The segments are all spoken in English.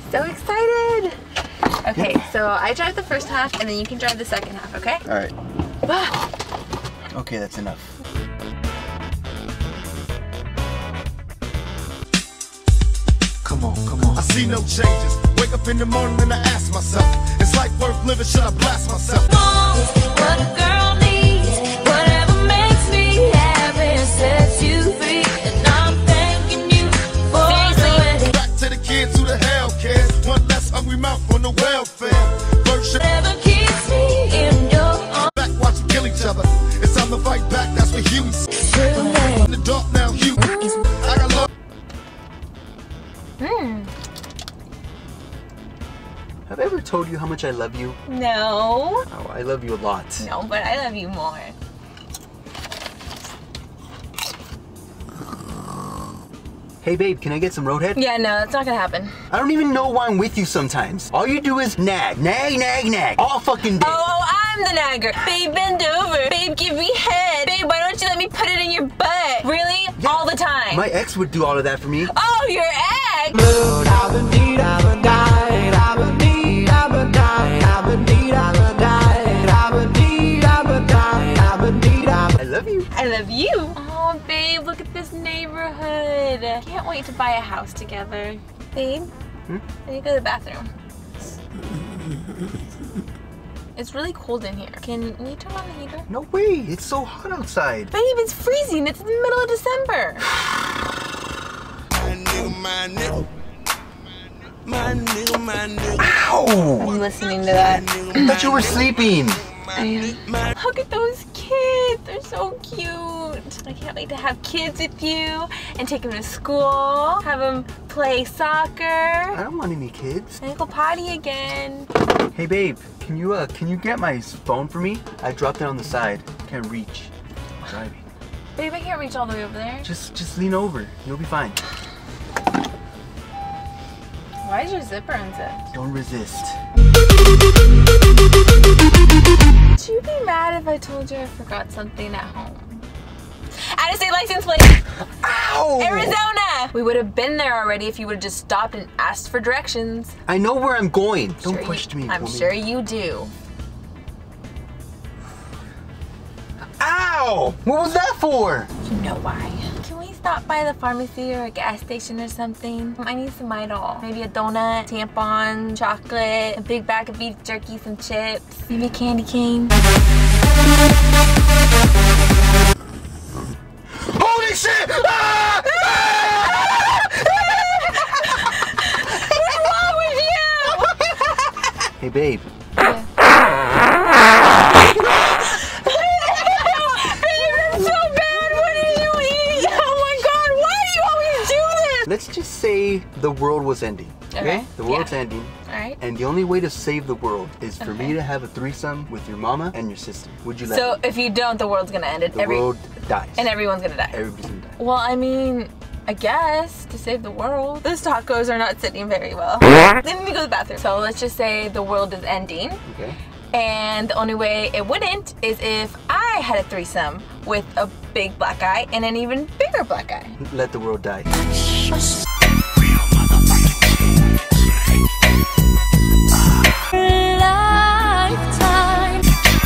So excited. Okay, so I drive the first half and then you can drive the second half, okay? All right. Okay, that's enough. Come on. I see no changes. Wake up in the morning and I ask myself, is life worth living? Should I blast myself? What a girl needs, whatever makes me happy sets you free. And I'm thanking you for doing it. Back to the kids who the hell cares. One less hungry mouth on the welfare. Version Whatever keeps me in your arms. back, watch them kill each other. It's time to fight back, that's what Huey said. In the dark now, Huey. I got love. Have I ever told you how much I love you? No. Oh, I love you a lot. No, but I love you more. Hey babe, can I get some Roadhead? Yeah, no, that's not gonna happen. I don't even know why I'm with you sometimes. All you do is nag, all fucking day. Oh, I'm the nagger. Babe, bend over. Babe, give me head. Babe, why don't you let me put it in your butt? Really? Yeah. All the time. My ex would do all of that for me. Oh, your ex? I love you. I love you. Oh, babe, look at this neighborhood. Can't wait to buy a house together. Babe, I need to go to the bathroom. It's really cold in here. Can we turn on the heater? No way, it's so hot outside. Babe, it's freezing. It's the middle of December. My nigga. Ow! I'm listening to that. I thought you were sleeping. Look at those kids. They're so cute. I can't wait to have kids with you and take them to school, have them play soccer, I don't want any kids. and go potty again. Hey babe, can you get my phone for me? I dropped it on the side. Can't reach. I'm driving. Babe, I can't reach all the way over there. Just lean over. You'll be fine. Why is your zipper unzipped? Don't resist. Would you be mad if I told you I forgot something at home? Out of state license plate! Ow! Arizona! We would have been there already if you would have just stopped and asked for directions. I know where I'm going. Don't Sure push me, I'm woman. sure you do. Ow! What was that for? You know why. Can we stop by the pharmacy or a gas station or something? I need some Midol. Maybe a donut, tampon, chocolate, a big bag of beef jerky, some chips, maybe a candy cane. Holy shit! Ah! What's wrong with you? Hey babe. Yeah. Babe, so bad. What did you eat? Oh my God, why do you always do this? Let's just say the world was ending. Okay. The world's Yeah. ending. All right. And the only way to save the world is for Okay. me to have a threesome with your mama and your sister. Would you let So me? if you don't, the world's gonna end. The world dies. And everyone's gonna die. Everybody's gonna die. Well, I mean, I guess to save the world. Those tacos are not sitting very well. Let me go to the bathroom. So let's just say the world is ending. Okay. And the only way it wouldn't is if I had a threesome with a big black guy and an even bigger black guy. Let the world die. Lifetime.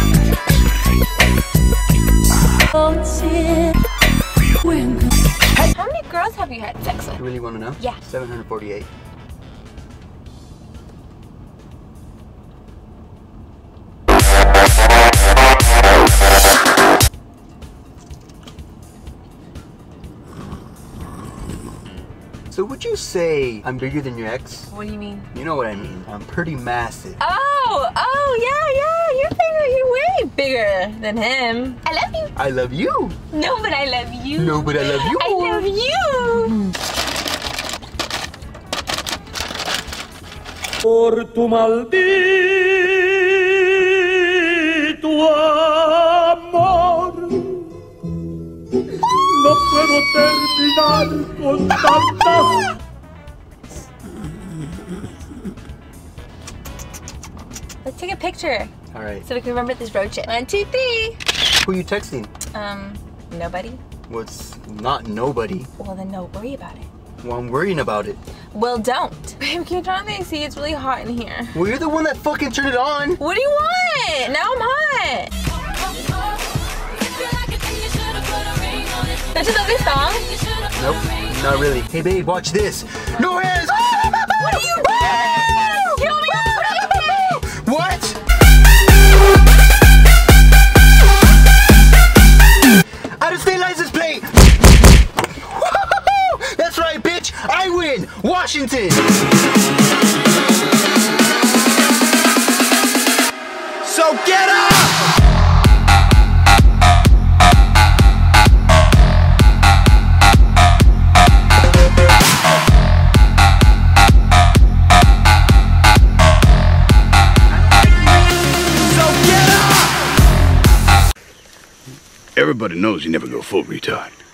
How many girls have you had sex with? You really want to know? Yeah. 748. So would you say I'm bigger than your ex? What do you mean? You know what I mean. I'm pretty massive. Oh, yeah, you're bigger. You're way bigger than him. I love you. I love you. No, but I love you. No, but I love you. I love you. Por tu maldito amor, no puedo terminar con tantas. Let's take a picture All right. so we can remember this road trip. 1, 2, 3. Who are you texting? Nobody. Well, it's not nobody. Well, then don't worry about it. Well, I'm worrying about it. Well, don't. Babe, can you turn on the AC? It's really hot in here. Well, you're the one that fucking turned it on. What do you want? Now I'm hot. That's another song? Nope, not really. Hey babe, watch this. No hands! What are you doing? Kill me already! What? Out of state license plate! That's right, bitch! I win! Washington! So get up! Everybody knows you never go full retard.